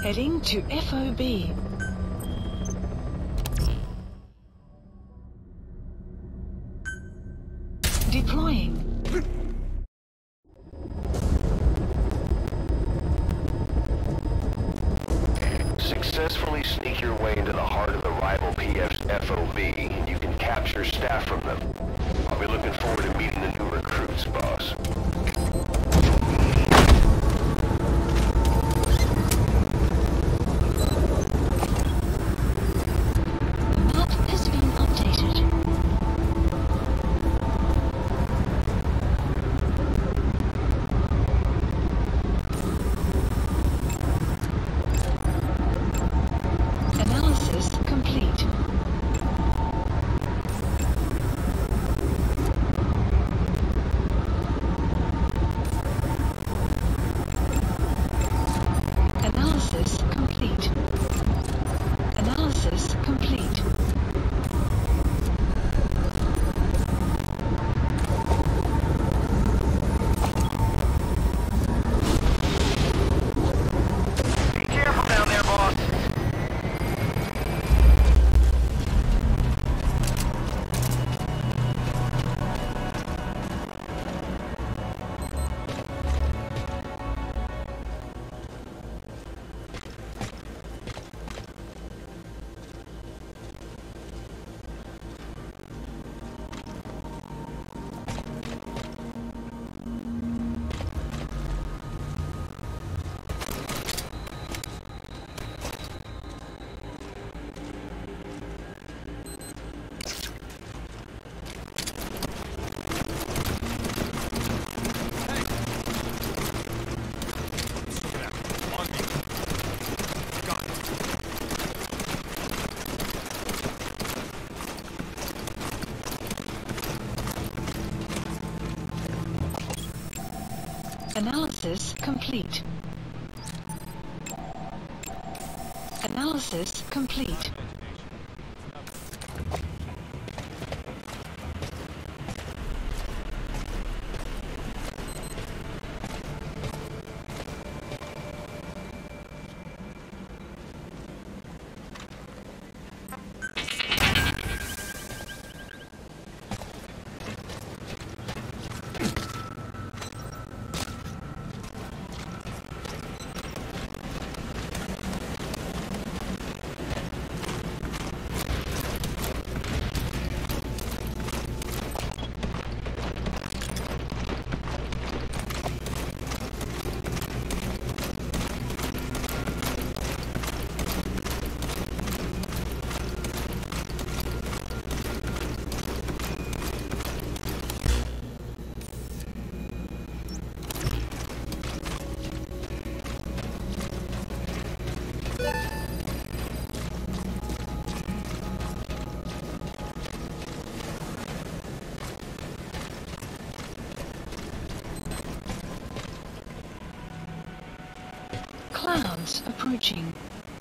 Heading to FOB. Deploying. Successfully sneak your way into the heart of the rival PF's FOB, and you can capture staff from them. I'll be looking forward to meeting the new recruits, boss. Map has been updated. Analysis complete. Analysis complete. Analysis complete. Be careful down there, boss. Analysis complete. Analysis complete. Clouds approaching.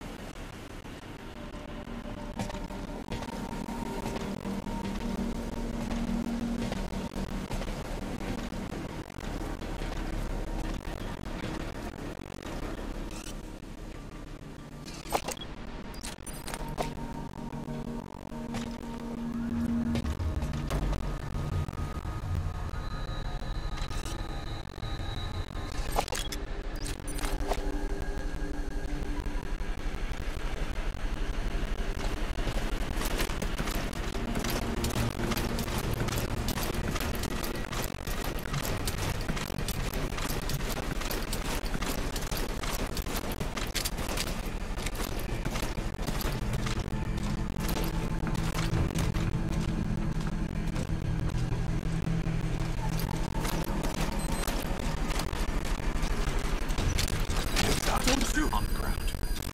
On the ground.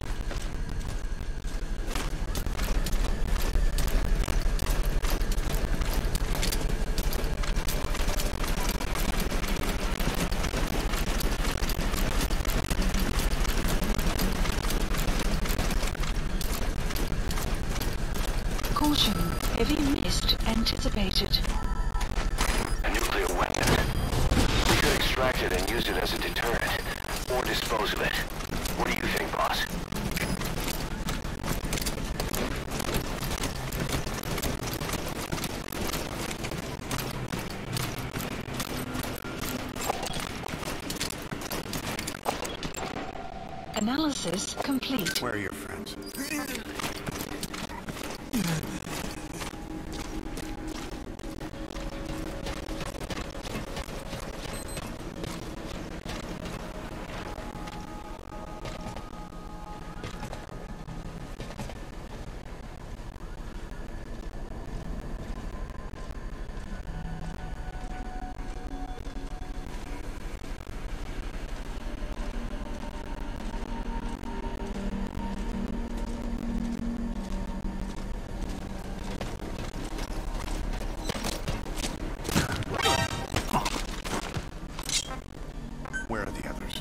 Caution, heavy mist anticipated. A nuclear weapon. We could extract it and use it as a deterrent, or dispose of it. What do you think, boss? Analysis complete. Where are your friends? Where are the others?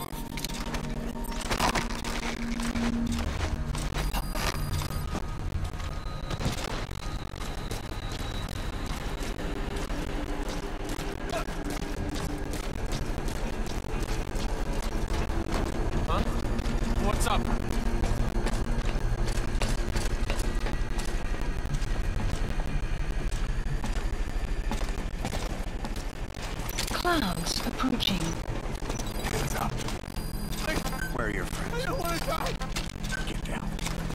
Huh? What's up? Clouds approaching. Hands up. Where are your friends? I don't want to die. Get down.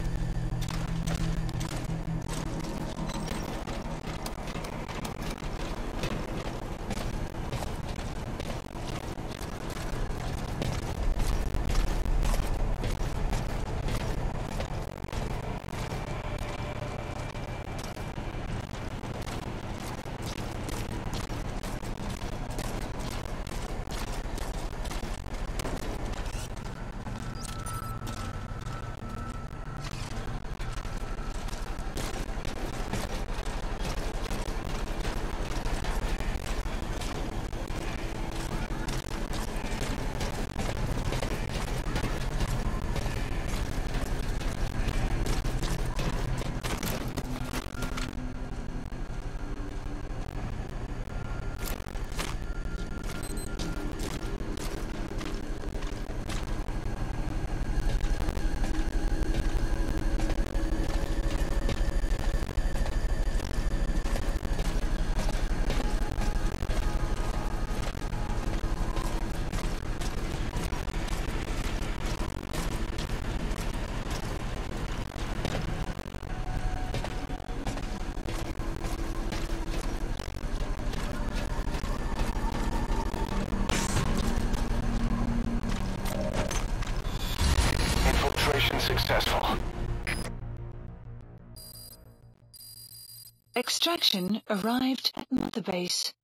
Infiltration successful. Extraction arrived at Mother Base.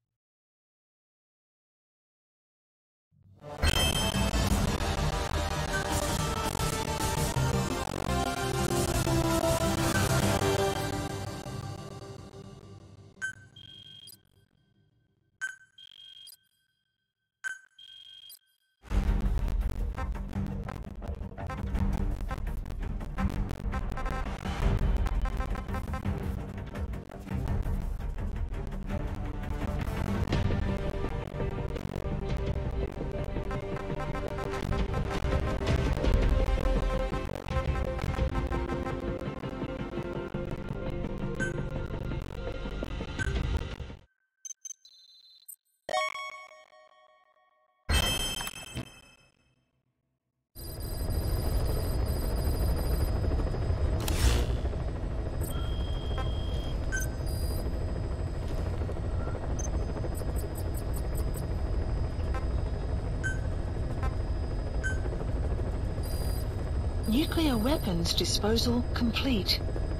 Nuclear weapons disposal complete.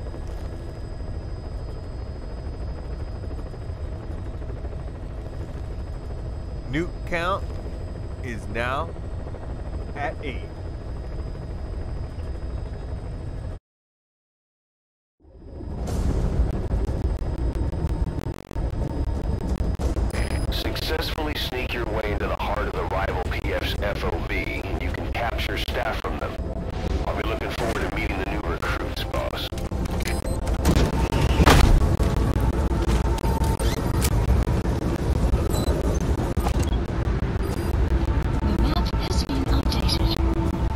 Nuke count is now at 8. Successfully sneak your way into the heart of the rival PF's FOB, and you can capture staff from them. I'll be looking forward to meeting the new recruits, boss. The map has been updated.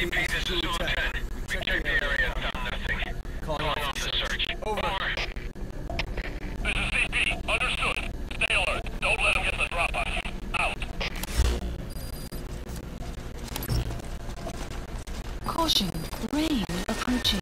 SCP, this is Zulu 10. We checked the area and found nothing. Calling off the search. Over. This is CP. Understood. Stay alert. Don't let them get the drop on you. Out. Caution, rain approaching.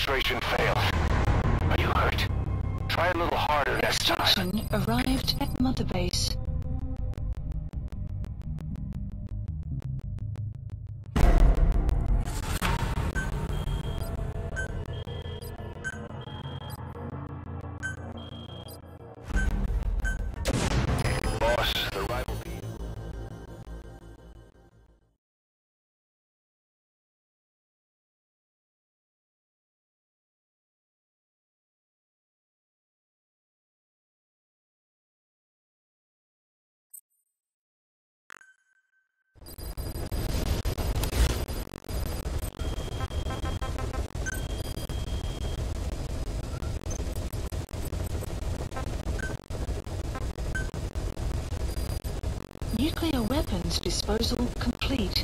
Exfiltration failed. Are you hurt? Try a little harder next time. Extraction arrived at Mother Base. Boss, the rival P. Nuclear weapons disposal complete.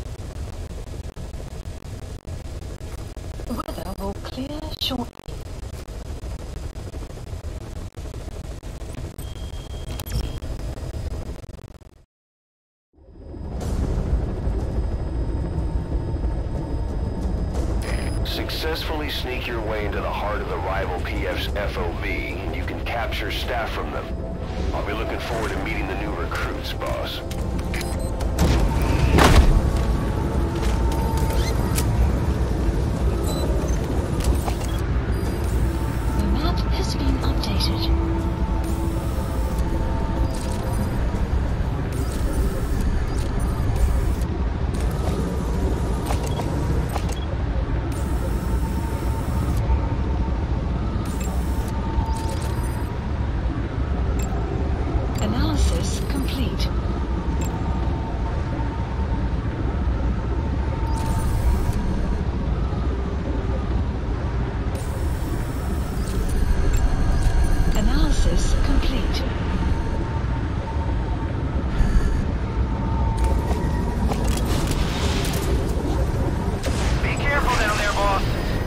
Weather will clear shortly. Successfully sneak your way into the heart of the rival PF's FOB, and you can capture staff from them. I'll be looking forward to meeting the new recruits, boss. The map has been updated. Analysis complete. Analysis complete. Be careful down there, boss.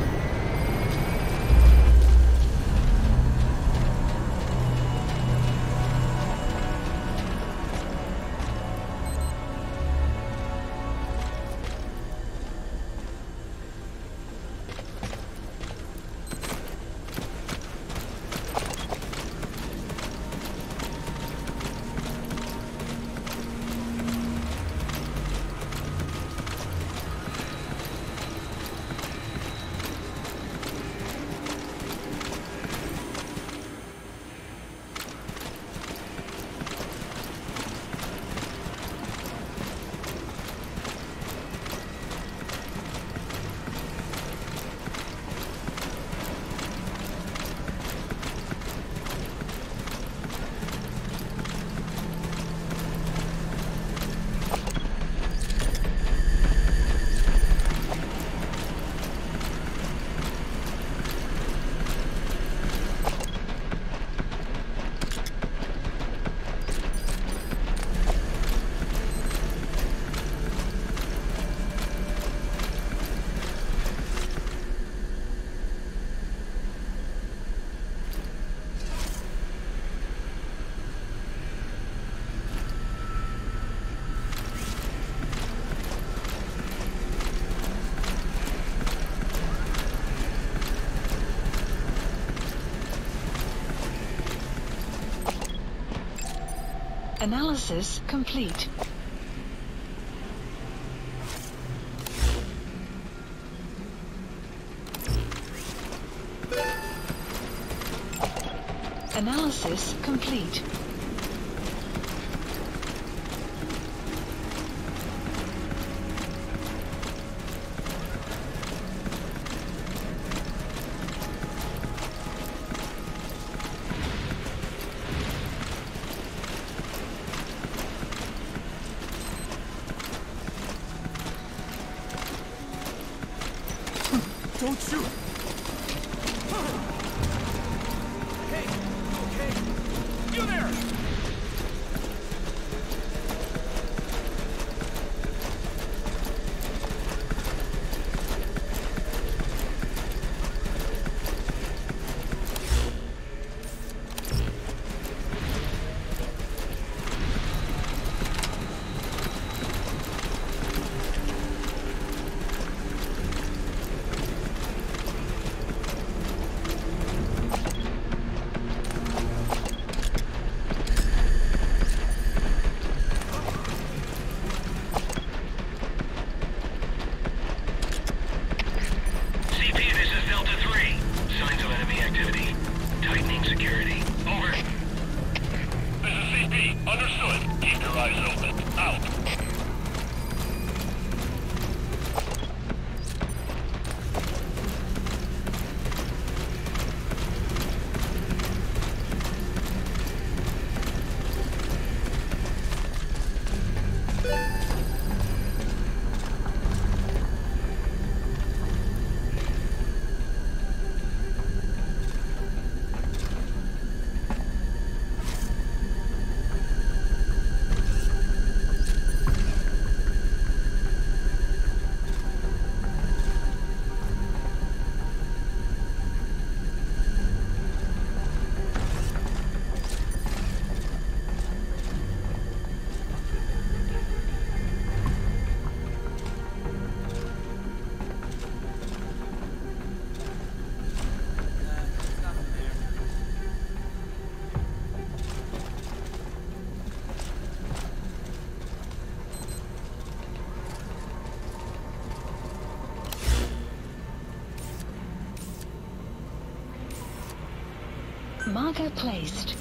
Analysis complete. Analysis complete. Don't shoot! Hey, okay. You there! Eyes open. Out. Marker placed.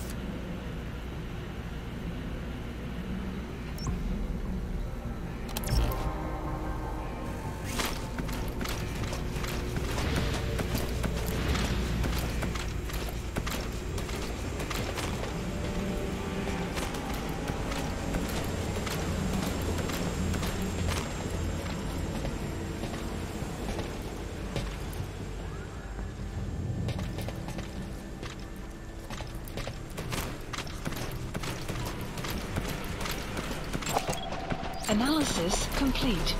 Analysis complete.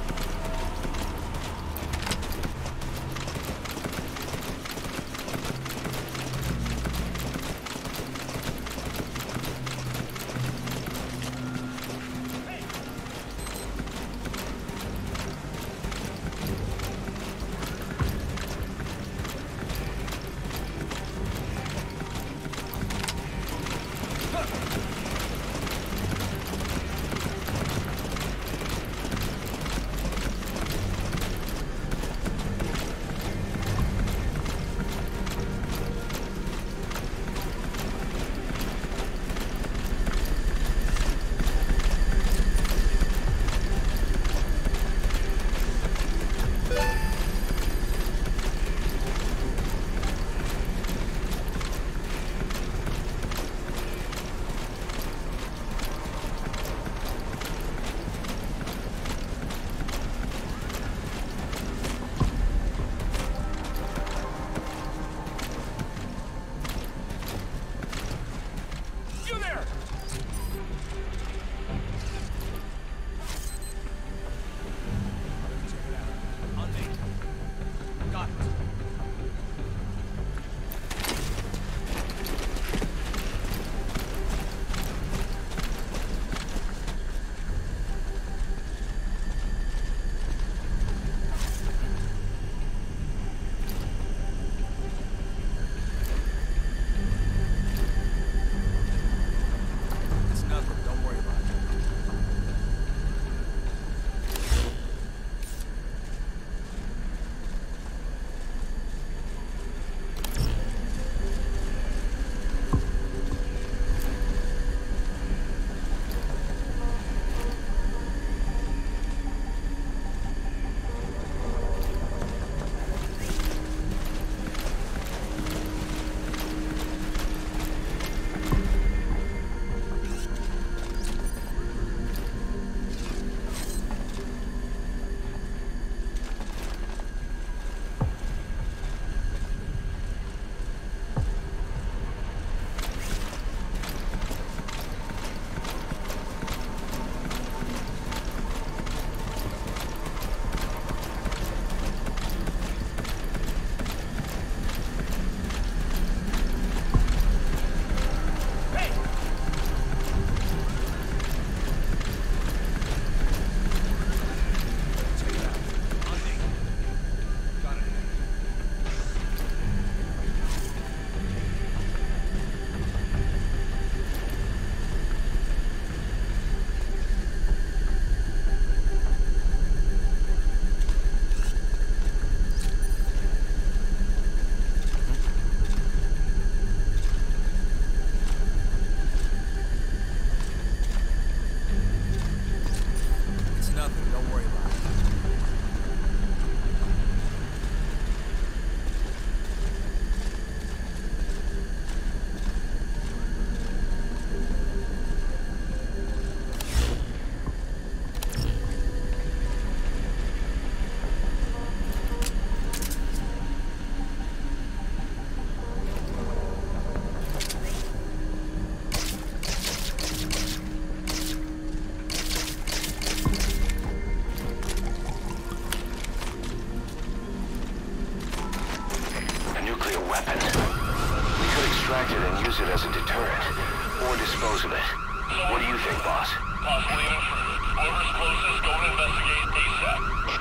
use it as a deterrent, or dispose of it. What do you think, boss? Possibly an intruder. Whoever's closest, go and investigate ASAP.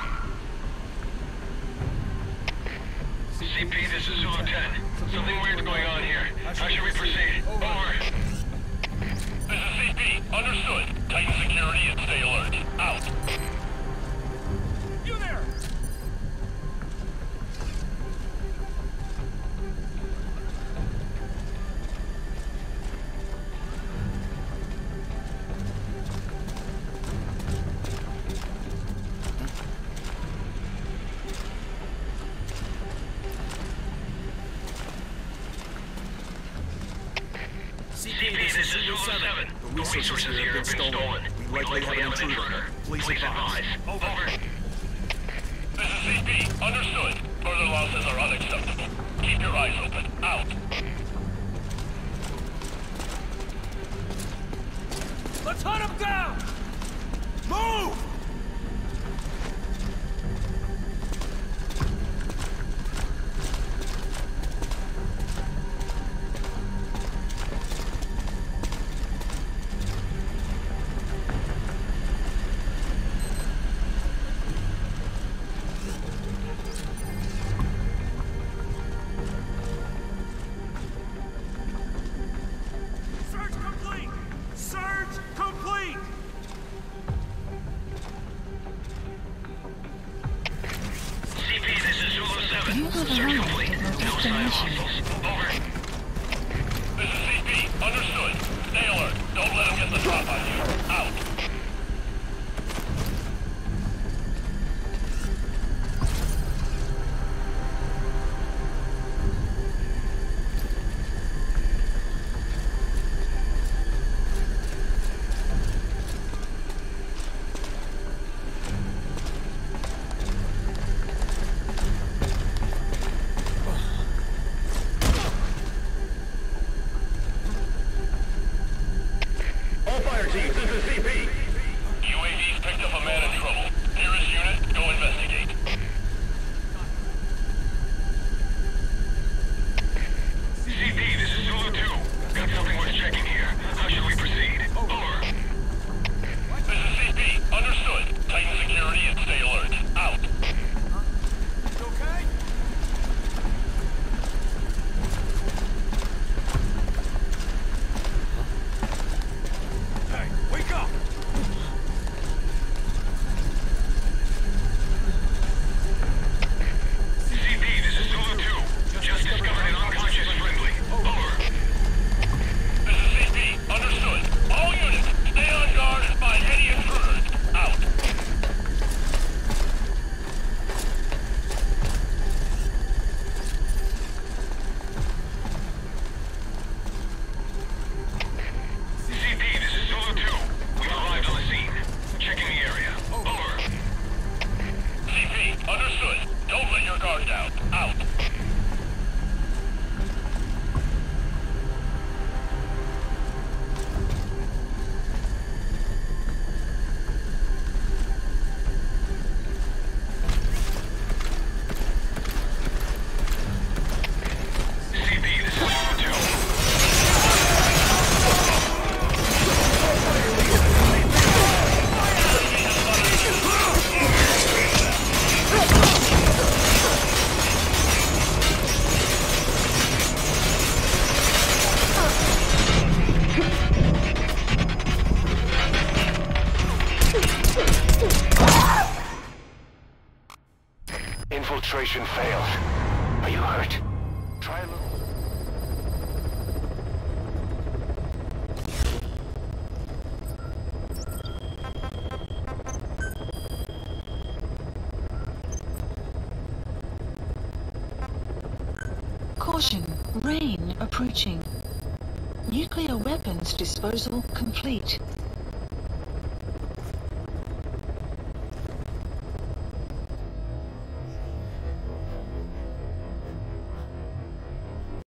CP, this is Zulu 10. Something weird's going on here. How should we proceed? Over. This is CP. Understood. Tighten security and stay alert. Out. You there! CP, this is Zulu 7. The resources here have been stolen. We likely have an intruder. Please advise. Over. This is CP. Understood. Further losses are unacceptable. Keep your eyes open. Out. Let's hunt him down! Move! Search complete! Search complete! CP, this is Zulu 7. You have Search arrived complete. at your No sign of destination. hostiles. Over. This is CP. Understood. Stay alert. Don't let them get the drop on you. Out. All fire teams, this is CP. UAV's picked up a man in trouble. Nearest unit, go investigate. CP, this is Zulu 2. Got something worth checking here. How should we proceed? Over. This is CP. Understood. Tighten security and stay alert. Out. You okay? Hey, wake up! CP, this is Zulu 2. Just discovered an unconscious friendly. Over. This is CP. Understood. All units, stay on guard and find any intruders. Out. CP, this is Zulu 2. We arrived on the scene. Checking the area. Over. CP, understood. Don't let your guard down. Out. CP, this is Zulu 2. Infiltration failed. Are you hurt? Try a little. Caution, rain approaching. Nuclear weapons disposal complete.